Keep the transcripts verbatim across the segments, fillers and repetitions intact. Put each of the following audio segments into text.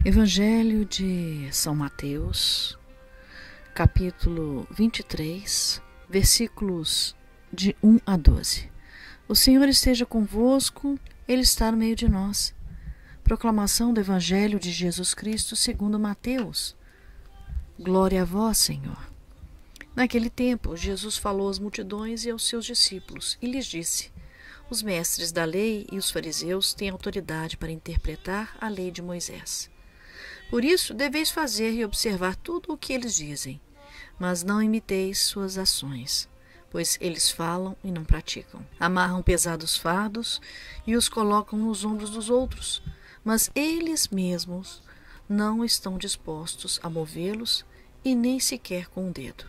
Evangelho de São Mateus, capítulo vinte e três, versículos de um a doze. O Senhor esteja convosco, Ele está no meio de nós. Proclamação do Evangelho de Jesus Cristo segundo Mateus. Glória a vós, Senhor. Naquele tempo, Jesus falou às multidões e aos seus discípulos e lhes disse: os mestres da lei e os fariseus têm autoridade para interpretar a lei de Moisés. Por isso, deveis fazer e observar tudo o que eles dizem, mas não imiteis suas ações, pois eles falam e não praticam. Amarram pesados fardos e os colocam nos ombros dos outros, mas eles mesmos não estão dispostos a movê-los e nem sequer com um dedo.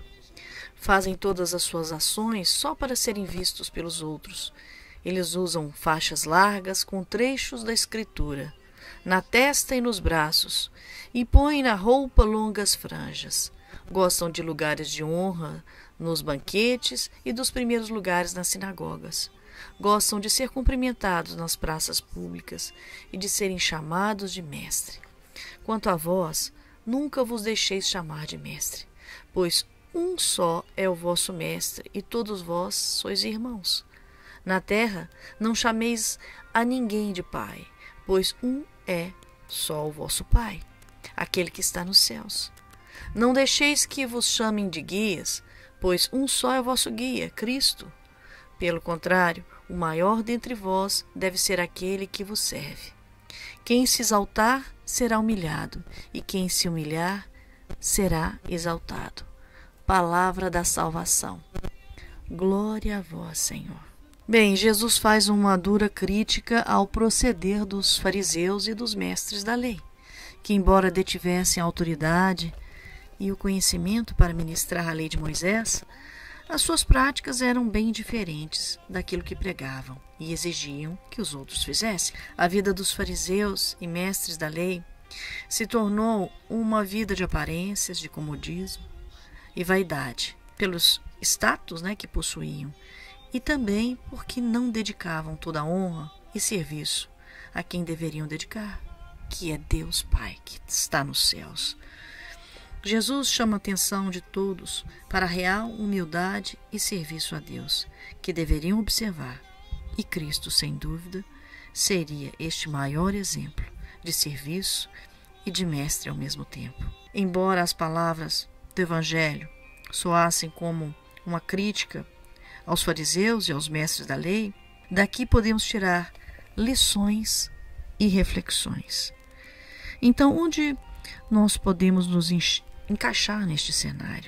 Fazem todas as suas ações só para serem vistos pelos outros. Eles usam faixas largas com trechos da Escritura na testa e nos braços, e põem na roupa longas franjas. Gostam de lugares de honra nos banquetes e dos primeiros lugares nas sinagogas. Gostam de ser cumprimentados nas praças públicas e de serem chamados de mestre. Quanto a vós, nunca vos deixeis chamar de mestre, pois um só é o vosso mestre e todos vós sois irmãos. Na terra, não chameis a ninguém de pai, pois um é só o vosso Pai, aquele que está nos céus. Não deixeis que vos chamem de guias, pois um só é o vosso guia, Cristo. Pelo contrário, o maior dentre vós deve ser aquele que vos serve. Quem se exaltar será humilhado, e quem se humilhar será exaltado. Palavra da salvação. Glória a vós, Senhor. Bem, Jesus faz uma dura crítica ao proceder dos fariseus e dos mestres da lei, que, embora detivessem a autoridade e o conhecimento para ministrar a lei de Moisés, as suas práticas eram bem diferentes daquilo que pregavam e exigiam que os outros fizessem. A vida dos fariseus e mestres da lei se tornou uma vida de aparências, de comodismo e vaidade, pelos status, né, que possuíam, e também porque não dedicavam toda a honra e serviço a quem deveriam dedicar, que é Deus Pai, que está nos céus. Jesus chama a atenção de todos para a real humildade e serviço a Deus, que deveriam observar, e Cristo, sem dúvida, seria este maior exemplo de serviço e de mestre ao mesmo tempo. Embora as palavras do Evangelho soassem como uma crítica aos fariseus e aos mestres da lei, daqui podemos tirar lições e reflexões. Então, onde nós podemos nos encaixar neste cenário?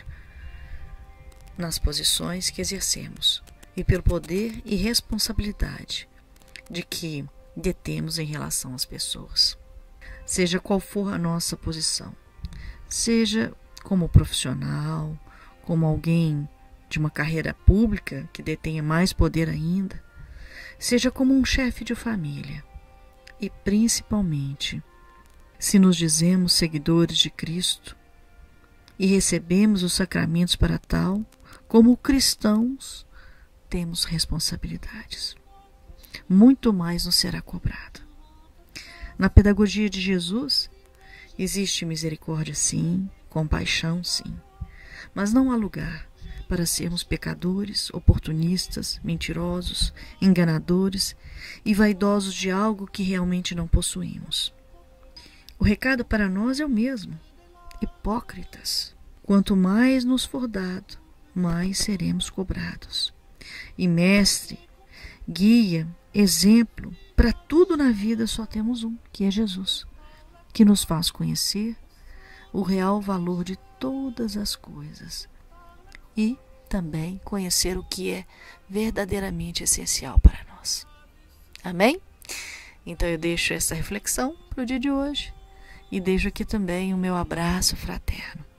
Nas posições que exercemos e pelo poder e responsabilidade de que detemos em relação às pessoas. Seja qual for a nossa posição, seja como profissional, como alguém de uma carreira pública que detenha mais poder ainda, seja como um chefe de família, e principalmente, se nos dizemos seguidores de Cristo e recebemos os sacramentos para tal, como cristãos, temos responsabilidades. Muito mais nos será cobrado. Na pedagogia de Jesus, existe misericórdia sim, compaixão sim, mas não há lugar para sermos pecadores, oportunistas, mentirosos, enganadores e vaidosos de algo que realmente não possuímos. O recado para nós é o mesmo: hipócritas. Quanto mais nos for dado, mais seremos cobrados. E mestre, guia, exemplo, para tudo na vida só temos um, que é Jesus, que nos faz conhecer o real valor de todas as coisas e também conhecer o que é verdadeiramente essencial para nós. Amém? Então eu deixo essa reflexão para o dia de hoje e deixo aqui também o meu abraço fraterno.